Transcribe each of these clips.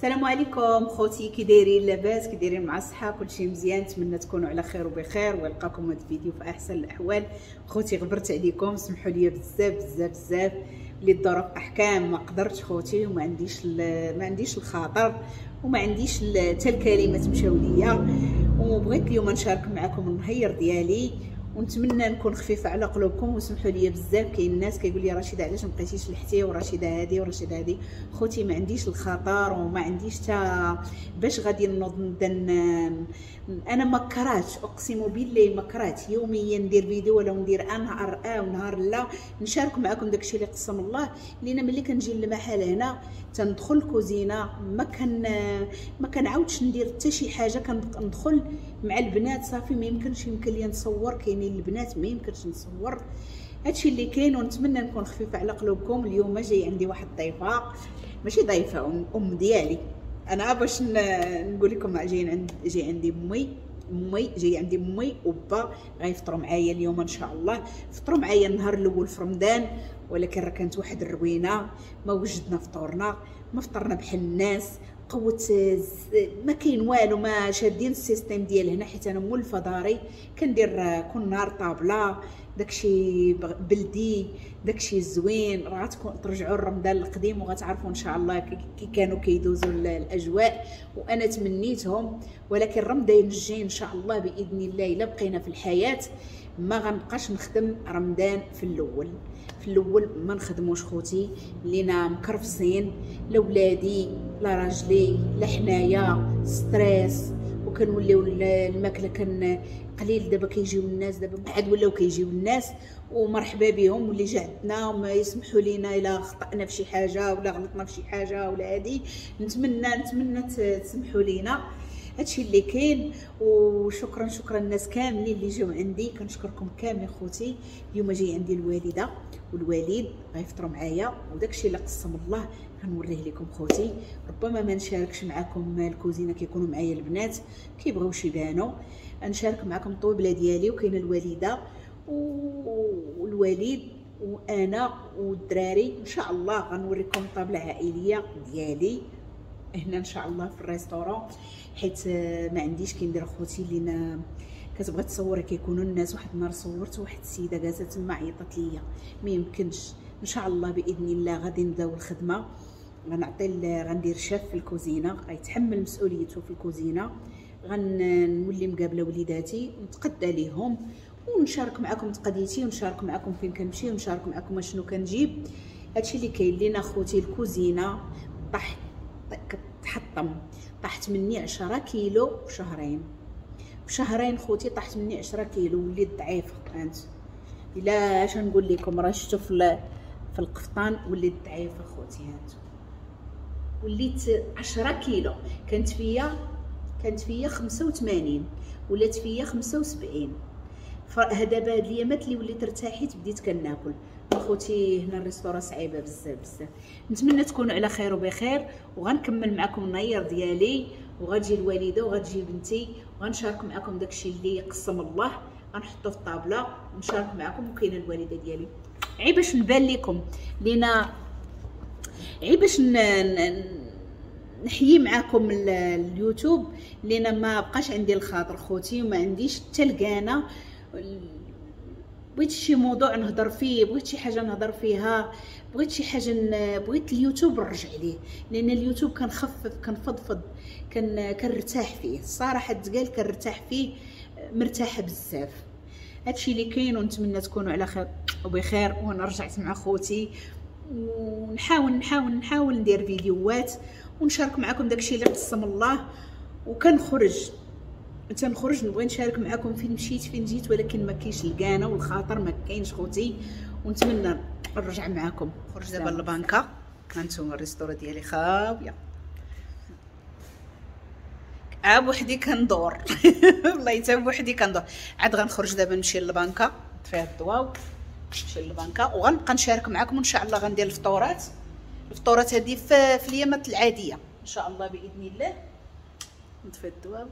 السلام عليكم خوتي، كي دايرين؟ لاباس؟ كي دايرين مع الصحه؟ كلشي مزيان؟ نتمنى تكونوا على خير وبخير ويلقاكم هذا الفيديو في احسن الاحوال. خوتي غبرت عليكم، سمحوا لي بزاف بزاف بزاف، اللي الظروف احكام ما قدرتش خوتي، وما عنديش الخاطر وما عنديش حتى الكلمات مشاو ليا، وبغيت اليوم نشارك معكم النهير ديالي، ونتمنى نكون خفيفه على قلوبكم. وسمحوا لي بزاف، كاين الناس كيقول لي رشيده علاش ما بقيتيش لحتي، ورشيده هذه ورشيده هذه. خوتي ما عنديش الخطر وما عنديش حتى باش غادي نوض انا ما كرهتش، اقسم بالله ما كرهت يوميا ندير فيديو ولا ندير نهار ونهار لا نشارك معكم داكشي اللي قسم الله. لان ملي كنجي للمحل هنا تندخل الكوزينه ما كنعاودش ندير حتى شي حاجه، كندخل مع البنات صافي. ما يمكن لي نصور، كاينين البنات ما يمكنش نصور، هادشي اللي كاين. ونتمنى نكون خفيفه على قلوبكم. اليوم جاي عندي واحد الضيفه، ماشي ضيفه، ام ديالي. انا باش نقول لكم جاي عندي جاي عندي امي وبا غيفطروا معايا اليوم ان شاء الله. فطروا معايا النهار الاول في رمضان، ولكن راه كانت واحد الروينه، ما وجدنا فطورنا، ما فطرنا بحال الناس. قوت ما كاين والو، ما شادين السيستيم ديال هنا، حيت انا مولفه داري كندير كل نهار طابله، داكشي بلدي، داكشي زوين. راه ترجعوا لرمضان القديم وغتعرفوا ان شاء الله كي كانوا كيدوزوا الاجواء، وانا تمنيتهم. ولكن رمضان الجاي ان شاء الله باذن الله الا بقينا في الحياه ما غنبقاش نخدم رمضان في الاول ما نخدموش خوتي، لينا مكرفسين، لا ولادي لا راجلي لا حنايا، ستريس، وكنوليو الماكله كان قليل. دابا كيجيو الناس، دابا عاد ولاو كيجيو الناس ومرحبا بهم، واللي جا عندنا وما يسمحوا لينا الا خطأنا في شي حاجه ولا غلطنا في شي حاجه ولا هادي. نتمنى تسمحوا لينا، هادشي اللي كاين. وشكرا الناس كاملين اللي جاو عندي، كنشكركم كاملين خوتي. اليوم جاي عندي الوالده والوالد غيفطروا معايا، وداكشي اللي قسم الله غنوريه لكم خوتي. ربما ما نشاركش معكم الكوزينه، كيكونوا معايا البنات كيبغيوش يبانوا. نشارك معكم الطوبله ديالي، وكاينه الوالده والوالد وانا والدراري. ان شاء الله غنوريكم الطابله العائليه ديالي هنا ان شاء الله في الريستورون، حيت ما عنديش كندير خوتي لينا كتبغي تصور كيكونوا الناس. واحد النهار صورت واحد السيده جالسه تما عيطت ليا، ما يمكنش. ان شاء الله باذن الله غادي نبداو الخدمه، غندير شاف في الكوزينه، غيتحمل مسؤوليته في الكوزينه. غنولي مقابله وليداتي نتقدى ليهم، ونشارك معكم تقديتي، ونشارك معكم فين كنمشي، ونشارك معكم شنو كنجيب. هادشي اللي كاين لينا خوتي. الكوزينه طاحت مني 10 كيلو في شهرين خوتي، طاحت مني 10 كيلو، وليت ضعيفه. انت الا اش نقول لكم، راه شفتوا في القفطان وليت ضعيفه خوتي. هانتو وليت 10 كيلو، كانت فيا 85، ولات فيا 75. دابا هاد الايامات اللي وليت ارتاحيت بديت كناكل. خوتي هنا الريستورا صعيبه بزاف. نتمنى تكونوا على خير وبخير، وغنكمل معكم النهير ديالي، وغتجي الوالده وغتجي بنتي، وغنشارك معكم داكشي اللي قسم الله، غنحطو في الطابله ونشارك معكم. وكاينه الوالده ديالي، عيب باش نبان لكم، لينا عيب باش نحيي معكم اليوتيوب، لينا ما بقاش عندي الخاطر خوتي، وما عنديش حتى الكانه. بغيت شي موضوع نهضر فيه، بغيت شي حاجه نهضر فيها، بغيت شي حاجه بغيت اليوتيوب نرجع ليه، لان اليوتيوب كنخفف كنفضفض كنرتاح فيه الصراحه. تقال كنرتاح فيه، مرتاحه بزاف. هادشي اللي كاين، ونتمنى تكونوا على خير وبخير. وانا رجعت مع خوتي، ونحاول ندير فيديوهات ونشارك معكم داكشي اللي قسم الله. تنخرج نبغي نشارك معكم فين مشيت فين جيت، ولكن ما كاينش الكانه والخاطر ما كاينش خوتي. ونتمنى نرجع معكم. خرج دابا للبنكه، هانتوما الريستورا ديالي خاويه، عا بوحدي كندور والله حتى بوحدي كندور. عاد غنخرج دابا نمشي للبنكه، نطفي الضواو، نمشي للبنكه، وغنبقى نشارك معكم. وان شاء الله غندير الفطورات هذه في الايامات العاديه ان شاء الله باذن الله. نطفي الضواو،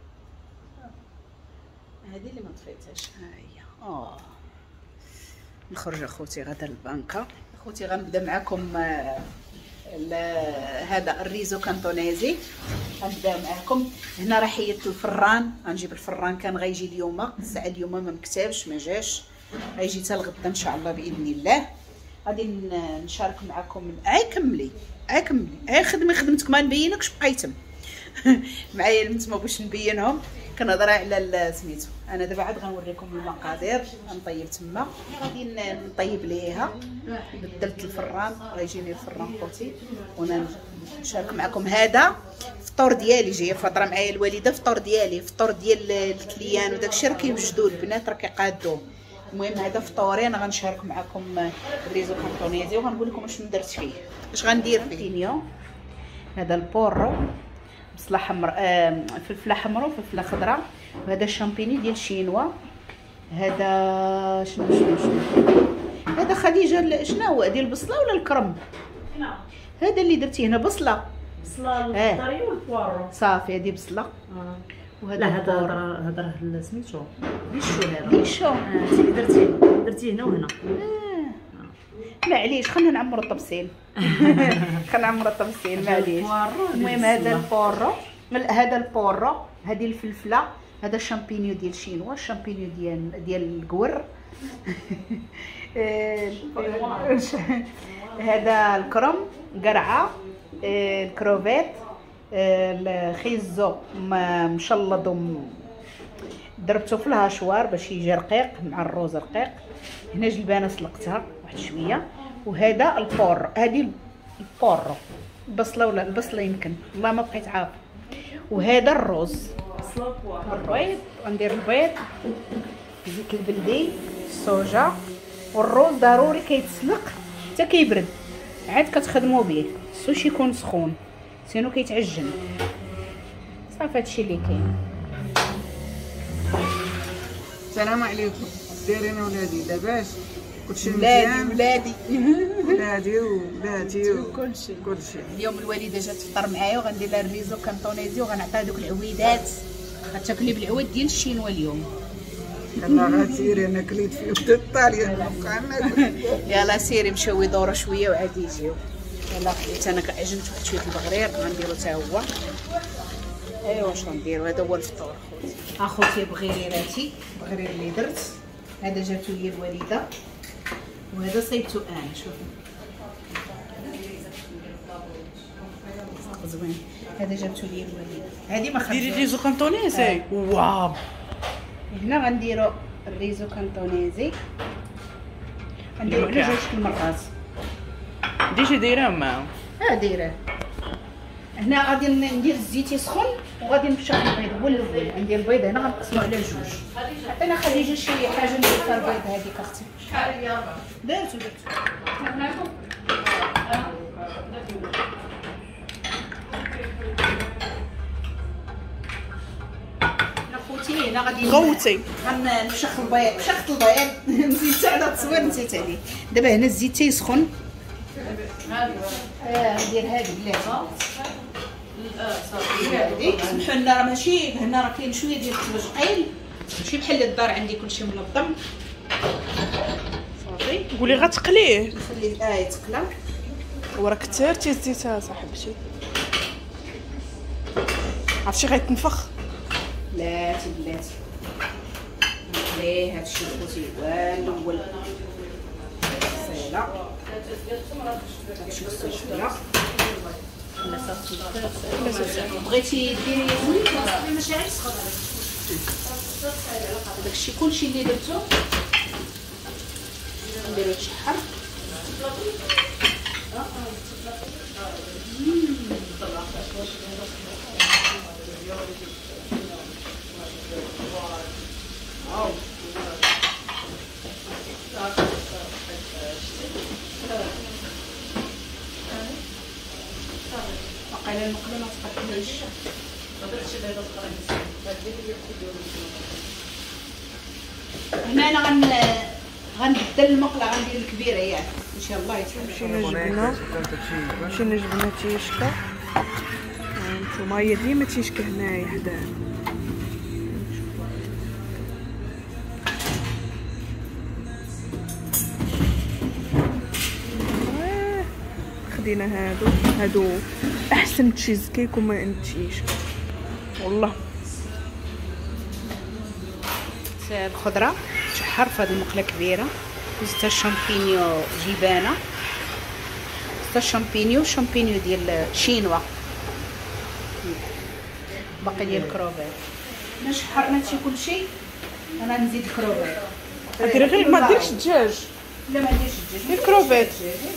هذه اللي ما طفيتهاش، ها هي. نخرج اخوتي غدا للبنكه. اخوتي غنبدا معكم هذا الريزو كانتونيزي. غنبدا معكم. هنا راه حيدت الفران، غنجيب الفران كان غيجي اليوم، الساعه اليوم ما مكتبش ما جاش، غيجي حتى الغدا ان شاء الله باذن الله. غادي نشارك معكم. كملي خدمتك ما نبينكش، بقى يتم معايا المتما باش نبينهم. كنهضر على سميتو. انا دابا عاد غنوريكم المقادير. غنطيب تما، غادي نطيب ليها. بدلت الفران، غيجيني الفران خوتي، وانا نشارك معكم. هذا فطور ديالي، جايه فاطره معايا الوالده، فطور ديالي، فطور ديال الكليان وداكشي راه كيوجدوا البنات راه كيقادوه. المهم هذا فطوري، انا غنشارك معكم الريزو كانتونيزي وغنقول لكم واش درت فيه، اش غندير فيه. هذا البورو، بصله حمر، فلفله حمراء وفلفله خضراء، وهذا الشامبيني ديال الشينوا. هذا شنو هذا خديجه؟ شنو هو ديال البصله ولا الكرم؟ هذا اللي درتي هنا بصله الطري والبوارو صافي. هذه بصله. وهذا لا هذا سميتو ديشو انت اللي درتيه هنا وهنا. معليش خلينا نعمروا الطبسيل خلينا نعمروا الطبسيل معليش. المهم هذا البورو، هذا البورو، هذه الفلفله، هذا الشامبينيو ديال الشينوا، الشامبينيو ديال القور هذا الكرم، قرعه، الكروفيت، الخيزو مشلض ضربته في الهاشوار باش يجي رقيق مع الروز رقيق. هنا جلبانه سلقتها واحد شويه. وهذا البور، هذه البورو، البصله ولا البصله يمكن، والله ما بقيت عارفه. وهذا الروز، البيض، غندير البيض، زيت البلدي، الصوجا، والروز ضروري كيتسلق حتى كيبرد، عاد كتخدموا به، خصوش يكون سخون سينو كيتعجن. صافي هادشي اللي كاين. السلام عليكم. دايرين ولادي لاباس؟ كلشي مزيان؟ ولادي وبناتي كلشي. اليوم الوالده جات تفطر معايا، وغندير لها الريزو كانتونيزي، وغنعطيها دوك العويدات. غتاكلي بالعواد ديال الشينوا اليوم. يلا غتسيري، انا كليت في ود الطاليه يلا سيري نمشيو يدوروا شويه وعاد يجيو. يلا خليت انا عجنت واحد شويه البغرير، غنديرو حتى هو. ايوا واش غنديرو؟ هذا هو الفطور اخوتي. بغريراتي، بغرير اللي درت، هذا جاتو لي الوالده، وهذا صيبتو انا. شوفوا زوين، هذا جابتو لي الوالده. هذه ما خديتش. ديري ريزو كانتونيزي. واو. هنا غنديرو الريزو كانتونيزي، غنديرو على 2 المرات. ديشي دايره معاهم. دايره. هنا غادي ندير الزيت يسخن، وغادي نفشخ البيض هو الاول. ندير البيض هنا غنقسمو على 2. عطينا خديجه شي حاجه ندير فيها البيض هذيك اختي. درتو خوتي. هنا غادي غوتي غنفشخ البيض، فشخت البيض نسيت على التصوير، نسيت عليه. دابا هنا الزيت تيسخن. ندير هذه بلاتي. صافي سمحوا لنا، راه ماشي هنا راه كاين شويه ديال التبجقيل، ماشي بحال الدار عندي كلشي منظم. صافي قولي غتقليه. نخليه يتقلى. وراك كثرتي الزيت صاحبتي، عرفتي غيتنفخ. بلاتي نخليه هادشي خوتي الاول صيله. هادشي خصو يتقلى. لا صافي بغيتي ديري ياسمين صافي ماشي غير سخون. داكشي كلشي اللي درتو نديرو يتشحر. باقي المقله ما تقطعيش. هنا انا غنبدل المقله، غندير الكبيره ياك ان شاء الله. مشينا جبنا تيشكا. هانتوما هي ديما تيشكا هنايا حداه. لدينا هادو احسن تشيز كيك وما انتيش والله. الخضره تشحر في هذه المقله كبيره، زدت الشامبينيو جبانه، زدت الشامبينيو ديال شينوا، باقي ديال الكروفيت. شحرنا هادشي كلشي، انا نزيد الكروفيت. ديري غير ما ديرش الدجاج. لا ما ديرش الدجاج، دير الكروفيت.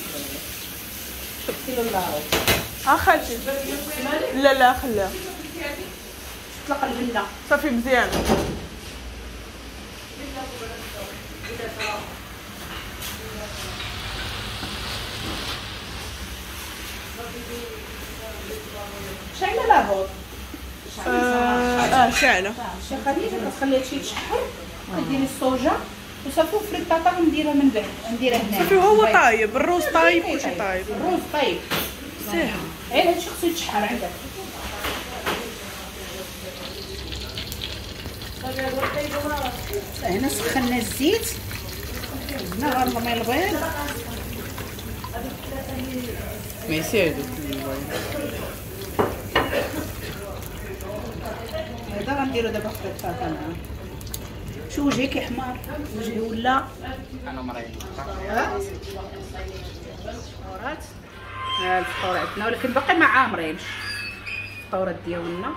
شفتي الله خالتي لا خليها تطلق البنه صافي مزيان. شايله لابوط شاعله. شي خديجه كتخليها شي تشحر، كديري الصوجا وصافي وفريطاطا نديرها من بعد، نديرها هنا صافي هو طايب، الروز طايب كلشي طايب. الروز طايب ساهل. غير هادشي خصو يتشحر عندك. هنا سخنا الزيت، هنا غنرمي البيض. ميرسي هادوك هذا غنديرو دابا خطيط معاه. شو وجهك يا حمار؟ وجهي ولا انا مريض. الفطورات الفطور عندنا، ولكن باقي ما عامرينش الفطورات ديالنا.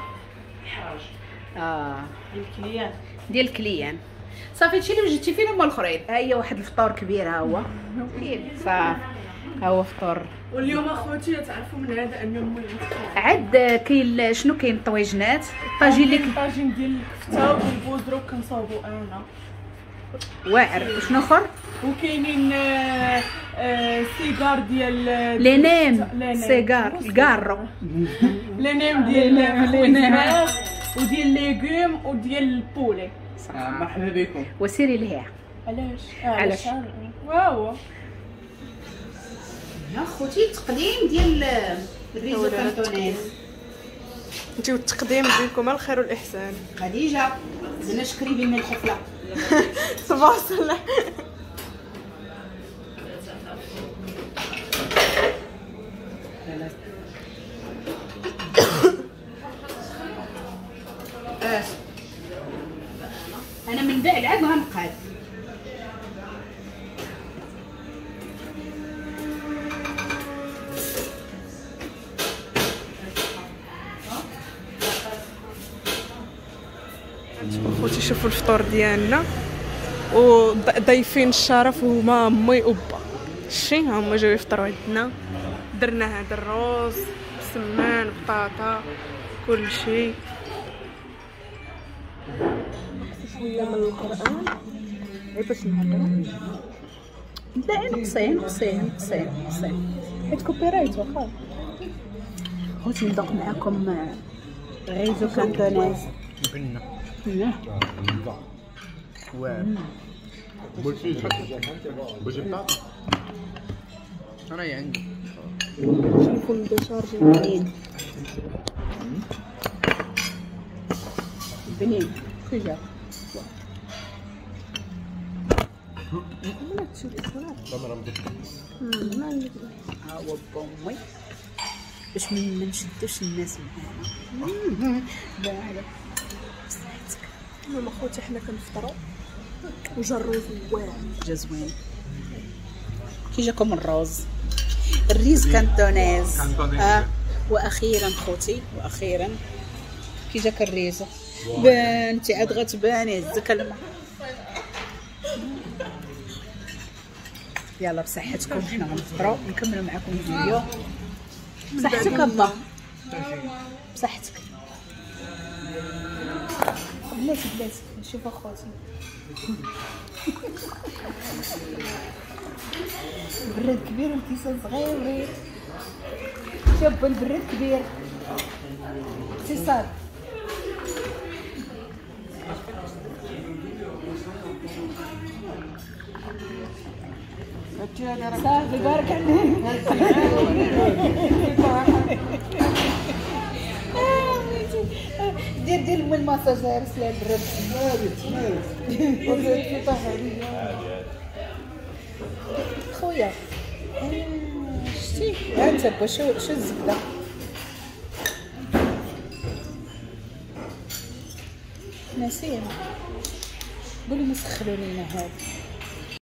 ديال الكليان صافي. هادشي اللي وجدتي فين هما الاخرين. ها هي واحد الفطور كبير، ها هو صافي، ها هو فطور. واليوم اخوتي تعرفوا من هذا ان يوم عاد كاين شنو كاين الطويجنات، الطاجين اللي الطاجين ديال الكفته والبودره كنصاوبو انا واعر. وشنو اخر؟ وكاينين سيجار ديال لي نيم سيجار الكارو لي نيم ديال الفراخ وديال الليغوم وديال البولي. مرحبا بكم. وسيري لهيا. علاش؟ واو ها خوتي التقديم ديال الريزو كانتونيز. انتي والتقديم ديالكم الخير والاحسان. خديجه زنا شكريبي من الحفله. صباح الصلاح. انا من بعد عاد غنقاد. خوتي شوفوا الفطور ديالنا وضيفين الشرف هما امي وبا. شتي هما جاو يفطروا عندنا. درنا هذا الروز سمان بطاطا كلشي. شويه من القران غير باش نهضروا. لا نقصين حيت كوبيرايت واخا. خوتي ندوق معاكم ريزو كانتونيز. بنه واعر. بولشي بطاطا راهي عندي. شوفوا الدشارج بنين كي جا. ها هو بامي باش ما نشدوش الناس معانا. باعله صحتك. المهم اخوتي حنا كنفطروا وجا الروز واعر جا زوين. كي جاكم الروز الريز كانتونيز. واخيرا خوتي واخيرا كي جاك الريزو. بنتي عاد غتباني هزك الماء. يلا بصحتكم حنا غنفطروا نكملوا معكم الفيديو. بصحتك ابا بصحتك. بلاتي شوف اخوتي البراد كبير والكيسان صغير. شوف البراد كبير اتصال. صافي بارك عليك. دير من المساج يرسل البرد. خويا شتي ها انت با شو الزبده نسيم قولي ما سخنوا لينا هذا